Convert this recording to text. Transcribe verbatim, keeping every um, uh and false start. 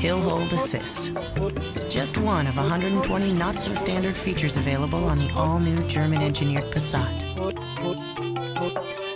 Hill Hold Assist. Just one of one hundred twenty not-so-standard features available on the all-new German-engineered Passat.